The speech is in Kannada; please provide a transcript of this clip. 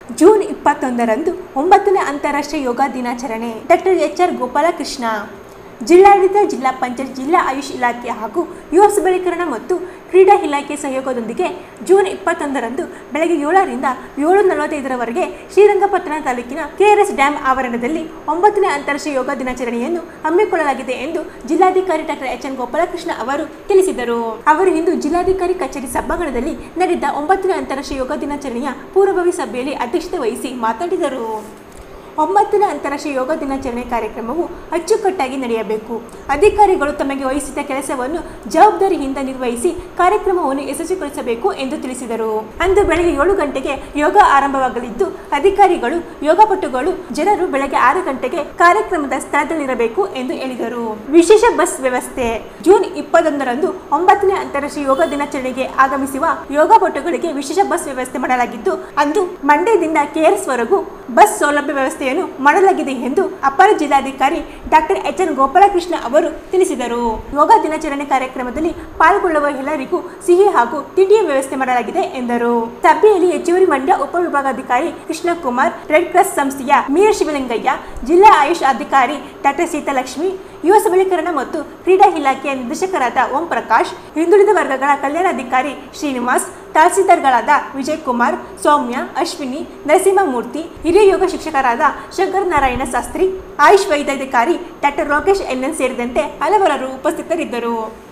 ಜೂನ್ 21ರಂದು 9ನೇ ಅಂತಾರಾಷ್ಟ್ರೀಯ ಯೋಗ ದಿನಾಚರಣೆ. Doctor H R. ಗೋಪಾಲಕೃಷ್ಣ. ಜಿಲ್ಲಾಡಳಿತ, ಜಿಲ್ಲಾ ಪಂಚಾಯತ್, ಜಿಲ್ಲಾ ಆಯುಷ್ ಇಲಾಖೆ ಹಾಗೂ ಯುವ ಸಬಲೀಕರಣ ಮತ್ತು ಕ್ರೀಡಾ ಇಲಾಖೆ ಸಹಯೋಗದೊಂದಿಗೆ ಜೂನ್ 21ರಂದು ಬೆಳಗ್ಗೆ 7ರಿಂದ 7:45ರವರೆಗೆ ಶ್ರೀರಂಗಪಟ್ಟಣ ತಾಲೂಕಿನ ಕೆಆರ್ಎಸ್ ಡ್ಯಾಂ ಆವರಣದಲ್ಲಿ 9ನೇ ಅಂತಾರಾಷ್ಟ್ರೀಯ ಯೋಗ ದಿನಾಚರಣೆಯನ್ನು ಹಮ್ಮಿಕೊಳ್ಳಲಾಗಿದೆ ಎಂದು ಜಿಲ್ಲಾಧಿಕಾರಿ ಡಾಕ್ಟರ್ ಎಚ್.ಎನ್. ಗೋಪಾಲಕೃಷ್ಣ ಅವರು ತಿಳಿಸಿದರು. ಅವರು ಇಂದು ಜಿಲ್ಲಾಧಿಕಾರಿ ಕಚೇರಿ ಸಭಾಂಗಣದಲ್ಲಿ ನಡೆದ 9ನೇ ಅಂತಾರಾಷ್ಟ್ರೀಯ ಯೋಗ ದಿನಾಚರಣೆಯ ಪೂರ್ವಭಾವಿ ಸಭೆಯಲ್ಲಿ ಅಧ್ಯಕ್ಷತೆ ವಹಿಸಿ ಮಾತನಾಡಿದರು. 9ನೇ ಅಂತಾರಾಷ್ಟ್ರೀಯ ಯೋಗ ದಿನಾಚರಣೆ ಕಾರ್ಯಕ್ರಮವು ಅಚ್ಚುಕಟ್ಟಾಗಿ ನಡೆಯಬೇಕು. ಅಧಿಕಾರಿಗಳು ತಮಗೆ ವಹಿಸಿದ ಕೆಲಸವನ್ನು ಜವಾಬ್ದಾರಿಯಿಂದ ನಿರ್ವಹಿಸಿ ಕಾರ್ಯಕ್ರಮವನ್ನು ಯಶಸ್ವಿಗೊಳಿಸಬೇಕು ಎಂದು ತಿಳಿಸಿದರು. ಅಂದು ಬೆಳಗ್ಗೆ 7 ಗಂಟೆಗೆ ಯೋಗ ಆರಂಭವಾಗಲಿದ್ದು, ಅಧಿಕಾರಿಗಳು, ಯೋಗಪಟುಗಳು, ಜನರು ಬೆಳಗ್ಗೆ 6 ಗಂಟೆಗೆ ಕಾರ್ಯಕ್ರಮದ ಸ್ಥಳದಲ್ಲಿರಬೇಕು ಎಂದು ಹೇಳಿದರು. ವಿಶೇಷ ಬಸ್ ವ್ಯವಸ್ಥೆ. ಜೂನ್ 21ರಂದು 9ನೇ ಅಂತಾರಾಷ್ಟ್ರೀಯ ಯೋಗ ದಿನಾಚರಣೆಗೆ ಆಗಮಿಸುವ ಯೋಗಪಟುಗಳಿಗೆ ವಿಶೇಷ ಬಸ್ ವ್ಯವಸ್ಥೆ ಮಾಡಲಾಗಿದ್ದು, ಅಂದು ಮಂಡ್ಯದಿಂದ ಕೆಆರ್ಎಸ್ ವರೆಗೂ ಬಸ್ ಸೌಲಭ್ಯ ವ್ಯವಸ್ಥೆಯನ್ನು ಮಾಡಲಾಗಿದೆ ಎಂದು ಅಪರ ಜಿಲ್ಲಾಧಿಕಾರಿ ಡಾಕ್ಟರ್ ಎಚ್.ಎನ್. ಗೋಪಾಲಕೃಷ್ಣ ಅವರು ತಿಳಿಸಿದರು. ಯೋಗ ದಿನಾಚರಣೆ ಕಾರ್ಯಕ್ರಮದಲ್ಲಿ ಪಾಲ್ಗೊಳ್ಳುವ ಎಲ್ಲರಿಗೂ ಸಿಹಿ ಹಾಗೂ ತಿಂಡಿಯ ವ್ಯವಸ್ಥೆ ಮಾಡಲಾಗಿದೆ ಎಂದರು. ಸಭೆಯಲ್ಲಿ ಹೆಚ್ಚುವರಿ ಮಂಡ್ಯ ಉಪವಿಭಾಗಾಧಿಕಾರಿ ಕೃಷ್ಣಕುಮಾರ್, ರೆಡ್ ಕ್ರಾಸ್ ಸಂಸ್ಥೆಯ ಮೀರ್ ಶಿವಲಿಂಗಯ್ಯ, ಜಿಲ್ಲಾ ಆಯುಷ್ ಅಧಿಕಾರಿ ಡಾಕ್ಟರ್ ಸೀತಾಲಕ್ಷ್ಮಿ, ಯುವ ಸಬಲೀಕರಣ ಮತ್ತು ಕ್ರೀಡಾ ಇಲಾಖೆಯ ನಿರ್ದೇಶಕರಾದ ಓಂ ಪ್ರಕಾಶ್, ಹಿಂದುಳಿದ ವರ್ಗಗಳ ಕಲ್ಯಾಣಾಧಿಕಾರಿ ಶ್ರೀನಿವಾಸ್, ತಹಸೀಲ್ದಾರ್ಗಳಾದ ವಿಜಯ್ ಕುಮಾರ್, ಸೌಮ್ಯ, ಅಶ್ವಿನಿ, ನರಸಿಂಹಮೂರ್ತಿ, ಹಿರಿಯ ಯೋಗ ಶಿಕ್ಷಕರಾದ ಶಂಕರ್ ನಾರಾಯಣ ಶಾಸ್ತ್ರಿ, ಆಯುಷ್ ವೈದ್ಯಾಧಿಕಾರಿ ಡಾಕ್ಟರ್ ಲೋಕೇಶ್ ಎನ್.ಎನ್ ಸೇರಿದಂತೆ ಹಲವರು ಉಪಸ್ಥಿತರಿದ್ದರು.